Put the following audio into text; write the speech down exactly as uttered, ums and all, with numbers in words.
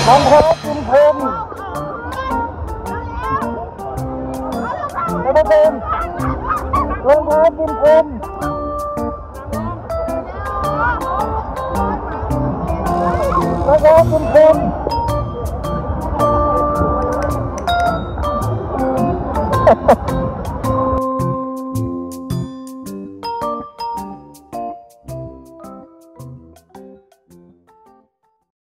องเท้ากินเพลินไม่ได้เป็นรองเท้ากินเพลินรองเท้ากินเพลินฮ่าฮ่า